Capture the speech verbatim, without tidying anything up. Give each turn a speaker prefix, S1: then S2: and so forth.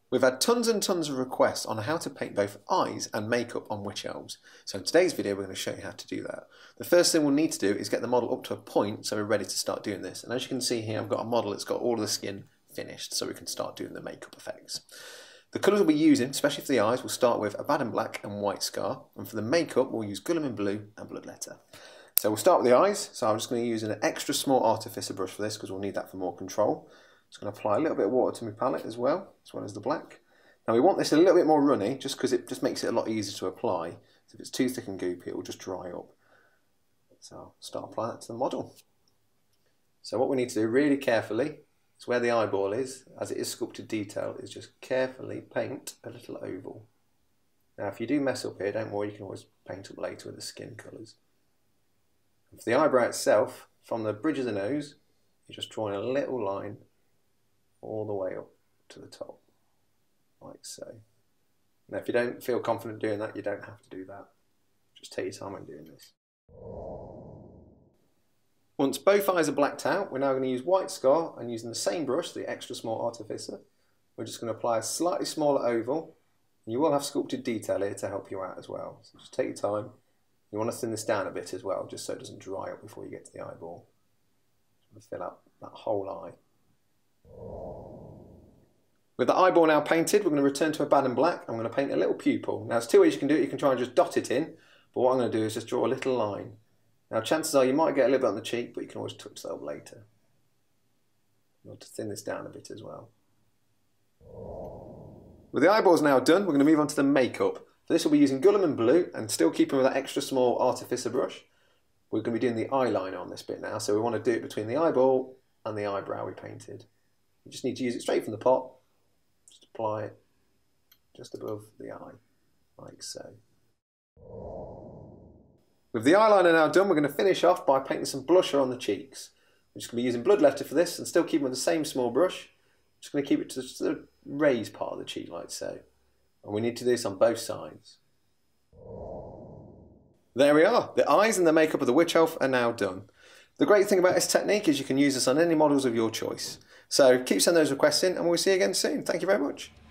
S1: We've had tons and tons of requests on how to paint both eyes and makeup on Witch Elves. So in today's video we're going to show you how to do that. The first thing we'll need to do is get the model up to a point so we're ready to start doing this. And as you can see here, I've got a model that's got all of the skin finished so we can start doing the makeup effects. The colours we'll be using, especially for the eyes, we'll start with Abaddon Black and White Scar. And for the makeup we'll use Guilliman Blue and Bloodletter. So we'll start with the eyes. So I'm just going to use an extra small artificer brush for this because we'll need that for more control. Just going to apply a little bit of water to my palette as well, as well as the black. Now we want this a little bit more runny just because it just makes it a lot easier to apply. So if it's too thick and goopy, it will just dry up. So I'll start applying that to the model. So what we need to do really carefully is where the eyeball is, as it is sculpted detail, is just carefully paint a little oval. Now if you do mess up here, don't worry, you can always paint up later with the skin colours. And for the eyebrow itself, from the bridge of the nose, you're just drawing a little line all the way up to the top. Like so. Now if you don't feel confident doing that, you don't have to do that. Just take your time when doing this. Once both eyes are blacked out, we're now going to use White Scar, and using the same brush, the extra small artificer, we're just going to apply a slightly smaller oval. You will have sculpted detail here to help you out as well. So just take your time. You want to thin this down a bit as well, just so it doesn't dry up before you get to the eyeball. Just fill out that whole eye. With the eyeball now painted, we're going to return to Abaddon Black. I'm going to paint a little pupil. Now there's two ways you can do it. You can try and just dot it in, but what I'm going to do is just draw a little line. Now chances are you might get a little bit on the cheek, but you can always touch that up later. You want to thin this down a bit as well. With the eyeballs now done, we're going to move on to the makeup. For this we'll be using Guilliman Blue and still keeping with that extra small artificer brush. We're going to be doing the eyeliner on this bit now, so we want to do it between the eyeball and the eyebrow we painted. You just need to use it straight from the pot. Just apply it just above the eye, like so. With the eyeliner now done, we're going to finish off by painting some blusher on the cheeks. We're just going to be using Bloodletter for this and still keeping with the same small brush. Just going to keep it to the raised part of the cheek, like so. And we need to do this on both sides. There we are. The eyes and the makeup of the Witch Elf are now done. The great thing about this technique is you can use this on any models of your choice. So keep sending those requests in and we'll see you again soon. Thank you very much.